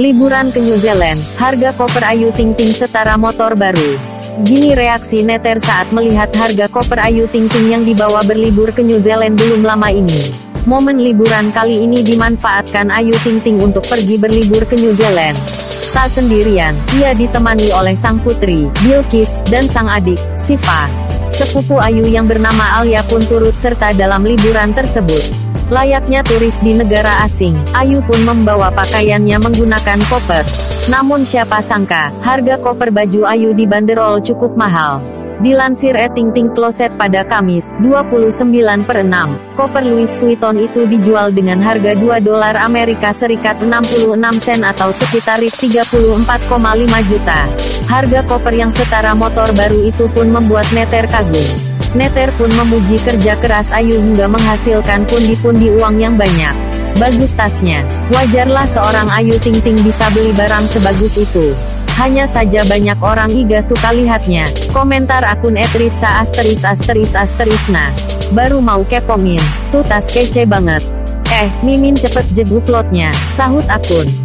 Liburan ke New Zealand, harga koper Ayu Ting Ting setara motor baru. Gini reaksi netter saat melihat harga koper Ayu Ting Ting yang dibawa berlibur ke New Zealand belum lama ini. Momen liburan kali ini dimanfaatkan Ayu Ting Ting untuk pergi berlibur ke New Zealand. Tak sendirian, ia ditemani oleh sang putri, Bilqis, dan sang adik, Syifa. Sepupu Ayu yang bernama Alia pun turut serta dalam liburan tersebut. Layaknya turis di negara asing, Ayu pun membawa pakaiannya menggunakan koper. Namun siapa sangka, harga koper baju Ayu dibanderol cukup mahal. Dilansir @tingting Closet pada Kamis, 29/6, koper Louis Vuitton itu dijual dengan harga $2 Amerika Serikat 66 sen atau sekitar 34,5 juta. Harga koper yang setara motor baru itu pun membuat netter kagum. Netter pun memuji kerja keras Ayu hingga menghasilkan pundi-pundi uang yang banyak. Bagus tasnya. Wajarlah seorang Ayu Ting Ting bisa beli barang sebagus itu. Hanya saja banyak orang iga suka lihatnya. Komentar akun @ritsa****. Nah, baru mau kepongin. Tuh tas kece banget. Mimin cepet jeguplotnya, sahut akun.